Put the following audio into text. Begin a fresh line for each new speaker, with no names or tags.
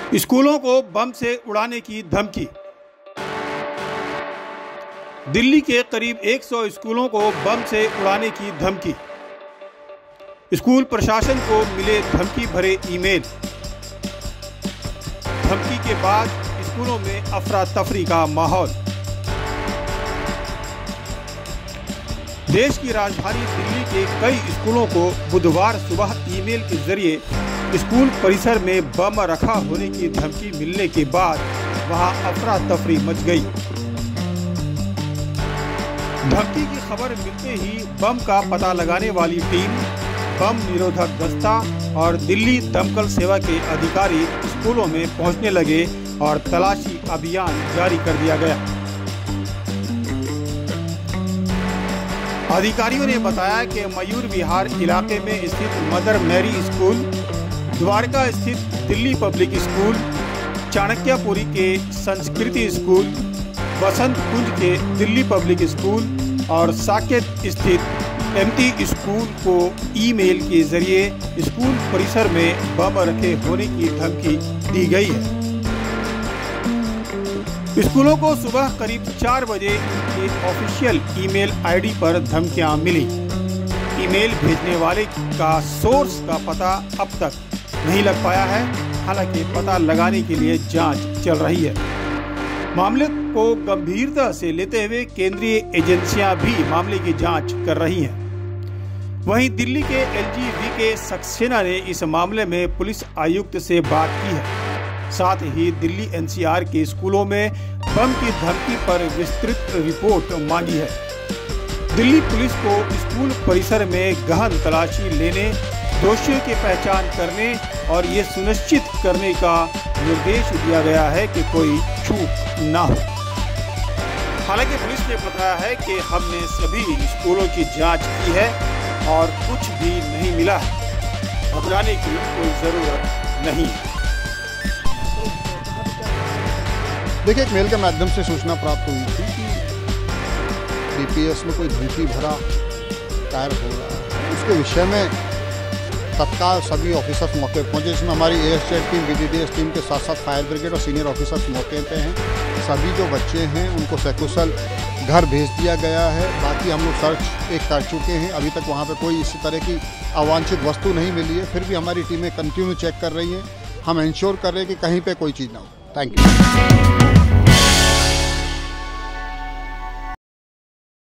स्कूलों को बम से उड़ाने की धमकी। दिल्ली के करीब 100 स्कूलों को बम से उड़ाने की धमकी। स्कूल प्रशासन को मिले धमकी भरे ईमेल। धमकी के बाद स्कूलों में अफरा तफरी का माहौल। देश की राजधानी दिल्ली के कई स्कूलों को बुधवार सुबह ईमेल के जरिए स्कूल परिसर में बम रखा होने की धमकी मिलने के बाद वहां अफरा तफरी मच गई। धमकी की खबर मिलते ही बम का पता लगाने वाली टीम, बम निरोधक दस्ता और दिल्ली दमकल सेवा के अधिकारी स्कूलों में पहुंचने लगे और तलाशी अभियान जारी कर दिया गया। अधिकारियों ने बताया कि मयूर विहार इलाके में स्थित मदर मैरी स्कूल, द्वारका स्थित दिल्ली पब्लिक स्कूल, चाणक्यपुरी के संस्कृति स्कूल, बसंत कुंज के दिल्ली पब्लिक स्कूल और साकेत स्थित एमटी स्कूल को ईमेल के जरिए स्कूल परिसर में बम रखे होने की धमकी दी गई है। स्कूलों को सुबह करीब 4 बजे के ऑफिशियल ईमेल आईडी पर धमकियां मिली। ईमेल भेजने वाले का सोर्स का पता अब तक नहीं लग पाया है, हालांकि पता लगाने के लिए जांच चल रही है। मामले को गंभीरता से लेते हुए केंद्रीय एजेंसियां भी मामले की जांच कर रही हैं। वहीं दिल्ली के एलजी वीके सक्सेना ने इस मामले में पुलिस आयुक्त से बात की है। साथ ही दिल्ली एनसीआर के स्कूलों में बम की धमकी पर विस्तृत रिपोर्ट मांगी है। दिल्ली पुलिस को स्कूल परिसर में गहन तलाशी लेने, दोषियों की पहचान करने और ये सुनिश्चित करने का निर्देश दिया गया है कि कोई चूक न हो। हालांकि पुलिस ने बताया है कि हमने सभी स्कूलों की जांच की है और कुछ भी नहीं मिला है। घबराने की कोई जरूरत नहीं है।
देखिए, एक मेल के माध्यम से सूचना प्राप्त हुई थी कि डीपीएस में कोई धमकी भरा टायर हो रहा है। उसके विषय में तत्काल सभी ऑफिसर्स मौके पर पहुंचे, जिसमें हमारी एएसजेड टीम, बीडीडीएस टीम के साथ साथ फायर ब्रिगेड और सीनियर ऑफिसर्स मौके पे हैं। सभी जो बच्चे हैं उनको सकुशल घर भेज दिया गया है। बाकी हम लोग सर्च कर चुके हैं, अभी तक वहाँ पे कोई इसी तरह की अवांछित वस्तु नहीं मिली है। फिर भी हमारी टीमें कंटिन्यू चेक कर रही हैं। हम इंश्योर कर रहे हैं कि कहीं पे कोई चीज़ ना हो। Thank you.